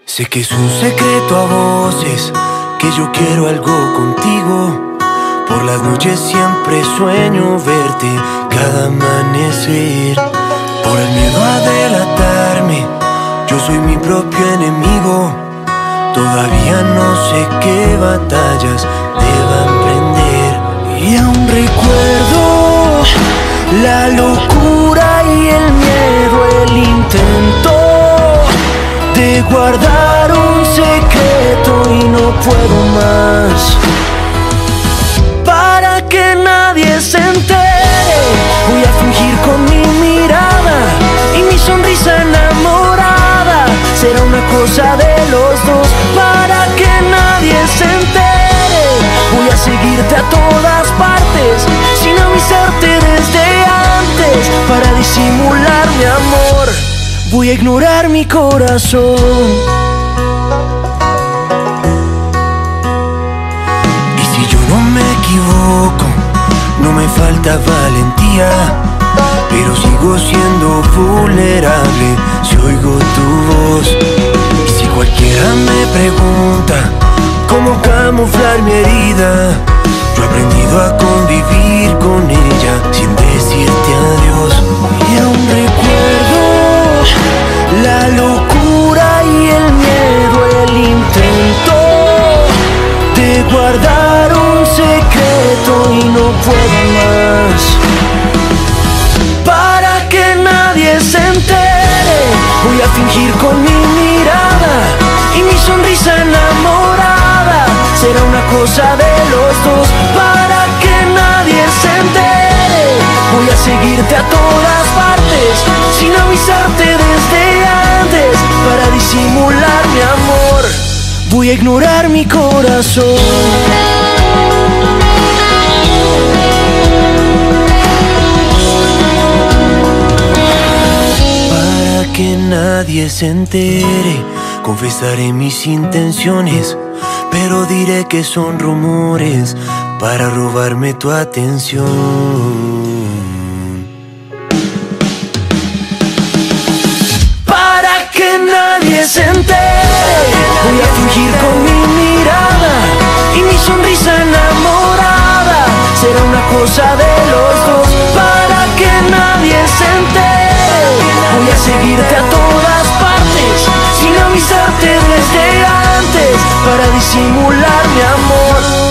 Sé que es un secreto a voces que yo quiero algo contigo. Por las noches siempre sueño verte cada amanecer. Por el miedo a delatarme, yo soy mi propio enemigo. Todavía no sé qué batallas deban prender. Y aún recuerdo la locura y el miedo, el intento de guardar un secreto y no puedo más. Para que nadie se entere, voy a fingir con mi mirada y mi sonrisa enamorada. Será una cosa de los dos. Para que nadie se entere, voy a seguirte a todas partes sin avisarte desde antes. Para disimular mi amor, voy a ignorar mi corazón. Y si yo no me equivoco, no me falta valentía, pero sigo siendo vulnerable si oigo tu voz. Y si cualquiera me pregunta cómo camuflar mi herida, yo he aprendido a convivir con ella sin decirte adiós. Y aún recuerdo la locura y el miedo, el intento de guardar un secreto y no puedo más. Para que nadie se entere, voy a fingir con mi mirada y mi sonrisa enamorada. Será una cosa de los dos. Para que nadie se entere, voy a seguirte a todas partes sin avisarte desde antes. Para disimular mi amor, voy a ignorar mi corazón. Para que nadie se entere, confesaré mis intenciones, pero diré que son rumores para robarme tu atención. Para que nadie se entere, voy a fingir con mi mirada y mi sonrisa enamorada. Será una cosa de los dos. Para que nadie se entere, voy a seguirte a todas partes sin avisarte desde antes. Para disimular mi amor,